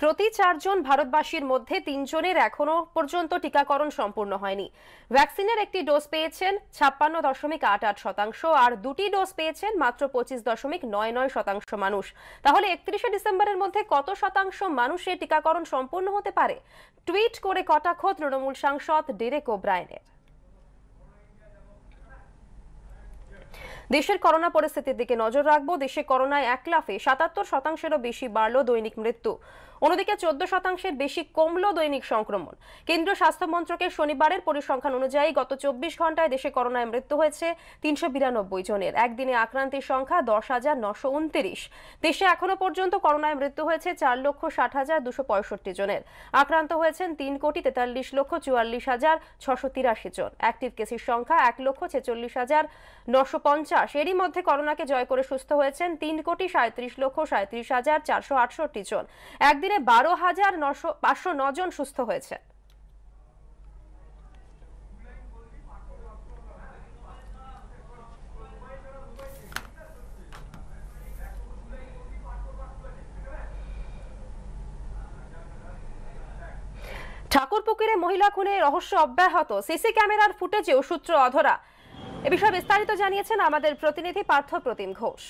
প্রতি 4 জন ভারতবাসীর মধ্যে 3 জনের এখনো পর্যন্ত টিকাকরণ সম্পূর্ণ হয়নি। ভ্যাকসিনের একটি ডোজ পেয়েছেন 56.88% আর দুটি ডোজ পেয়েছেন মাত্র 25.99% মানুষ। তাহলে 31শে ডিসেম্বরের মধ্যে কত শতাংশ মানুষের টিকাকরণ সম্পূর্ণ হতে পারে? টুইট করে কটাক্ষ তৃণমূল সাংসদ ডেরেক ওব্রায়েনের। দেশের করোনা পরিস্থিতির দিকে নজর রাখবো। দেশে করোনায় এক লাফে 77%-এরও বেশি বাড়ল দৈনিক মৃত্যু। অন্যদিকে 14%-এর বেশি কমল দৈনিক সংক্রমণ। কেন্দ্রীয় স্বাস্থ্য মন্ত্রকের শনিবারের পরিসংখ্যান অনুযায়ী গত 24 ঘন্টায় দেশে করোনায় মৃত্যু হয়েছে 392 জনের। একদিনে আক্রান্তের সংখ্যা 10,929। দেশে এখনো পর্যন্ত করোনায় মৃত্যু হয়েছে 4,60,265 জনের। আক্রান্ত হয়েছেন 3,43,44,683 জন। অ্যাক্টিভ কেসের সংখ্যা 1,46,950। এরই মধ্যে করোনাকে জয় করে সুস্থ হয়েছেন 3,37,37,468 জন। একদিনে 12,509 জন সুস্থ হয়েছে। ঠাকুরপুকুরে মহিলা খুনের রহস্য অব্যাহত, সিসি ক্যামেরার ফুটেজেও সূত্র অধরা। এ বিষয়ে বিস্তারিত জানিয়েছেন আমাদের প্রতিনিধি পার্থ প্রতিম ঘোষ।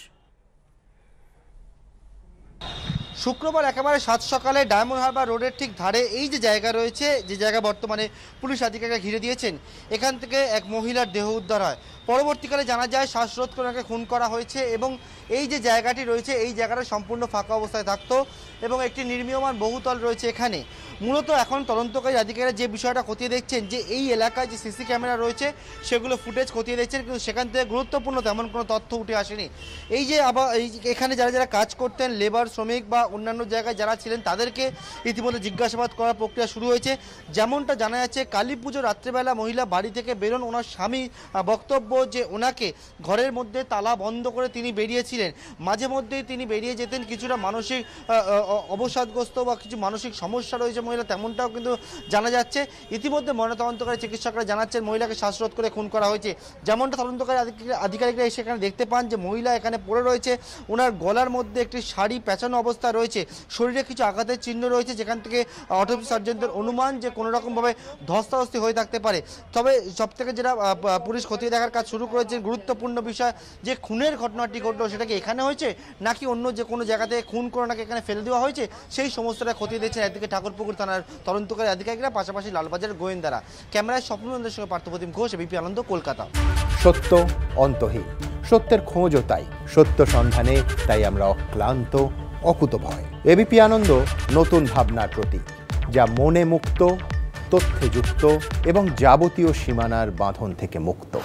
শুক্রবার একেবারে সাত সকালে ডায়মন্ড হারবার রোডের ঠিক ধারে এই যে জায়গা রয়েছে, যে জায়গা বর্তমানে পুলিশ আধিকারিকরা ঘিরে দিয়েছেন, এখান থেকে এক মহিলার দেহ উদ্ধার হয়। পরবর্তীকালে জানা যায় শ্বাসরোধ করে ওনাকে খুন করা হয়েছে এবং এই যে জায়গাটি রয়েছে এই জায়গাটা সম্পূর্ণ ফাঁকা অবস্থায় থাকতো এবং একটি নির্মীয়মান বহুতল রয়েছে এখানে। মূলত এখন তদন্তকারী আধিকারিকরা যে বিষয়টা খতিয়ে দেখছেন যে এই এলাকায় যে সিসি ক্যামেরা রয়েছে সেগুলো ফুটেজ খতিয়ে দেখছেন, কিন্তু সেখান থেকে গুরুত্বপূর্ণ তেমন কোনো তথ্য উঠে আসেনি। এই যে আবার এখানে যারা যারা কাজ করতেন, লেবার, শ্রমিক বা অন্যান্য জায়গায় যারা ছিলেন, তাদেরকে ইতিমধ্যে জিজ্ঞাসাবাদ করার প্রক্রিয়া শুরু হয়েছে। যেমনটা জানা যাচ্ছে, কালী পুজো রাত্রেবেলা মহিলা বাড়ি থেকে বেরোন, ওনার স্বামী বক্তব্য যে ওনাকে ঘরের মধ্যে তালা বন্ধ করে তিনি বেরিয়েছিলেন। মাঝে মধ্যেই তিনি বেরিয়ে যেতেন, কিছুটা মানসিক অবসাদগ্রস্ত বা কিছু মানসিক সমস্যা রয়েছে মহিলা, তেমনটাও কিন্তু জানা যাচ্ছে। ইতিমধ্যে ময়নাতদন্তকারী চিকিৎসকরা জানাচ্ছেন মহিলাকে শ্বাসরোধ করে খুন করা হয়েছে। যেমনটা তদন্তকারী আধিকারিকরা এসে এখানে দেখতে পান যে মহিলা এখানে পড়ে রয়েছে, ওনার গলার মধ্যে একটি শাড়ি পেঁচানো অবস্থা রয়েছে, শরীরে কিছু আঘাতের চিহ্ন রয়েছে, যেখান থেকে অটোপসি সার্জনদের অনুমান যে কোনো রকমভাবে ধস্তাধস্তি হয়ে থাকতে পারে। তবে সবথেকে যেটা পুলিশ খতিয়ে দেখার কাজ শুরু করেছেন, গুরুত্বপূর্ণ বিষয় যে খুনের ঘটনাটি ঘটলো সেটা কি এখানে হয়েছে নাকি অন্য যে কোনো জায়গা থেকে খুন করে নাকি এখানে ফেলে দেওয়া হয়েছে, সেই সমস্তটা খতিয়ে দিচ্ছেন একদিকে ঠাকুরপুকুর থানার তদন্তকারী আধিকারিকরা, পাশাপাশি লালবাজার গোয়েন্দারা। ক্যামেরায় স্বপ্ননন্দের সঙ্গে পার্থপ্রতিম ঘোষ, এবিপি আনন্দ, কলকাতা। সত্য অন্তহীন, সত্যের খোঁজও তাই, সত্য সন্ধানে তাই আমরা অক্লান্ত, অকুতভয়। এবিপি আনন্দ নতুন ভাবনার প্রতীক, যা মনে মুক্ত, তথ্যে যুক্ত এবং যাবতীয় সীমানার বাঁধন থেকে মুক্ত।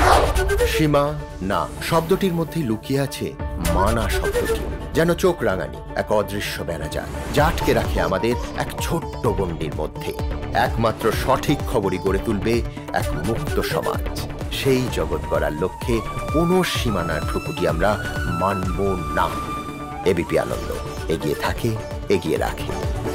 সীমা না শব্দটির মধ্যে লুকিয়ে আছে মানা শব্দটি, যেন চোখ রাঙানি এক অদৃশ্য বেড়াজাল, যা আটকে রাখে আমাদের এক ছোট্ট গণ্ডির মধ্যে। একমাত্র সঠিক খবরই গড়ে তুলবে এক মুক্ত সমাজ। সেই জগৎ গড়ার লক্ষ্যে কোনো সীমানার ঠুকুটি আমরা মানব না। এবিপি আনন্দ এগিয়ে থাকে, এগিয়ে রাখে।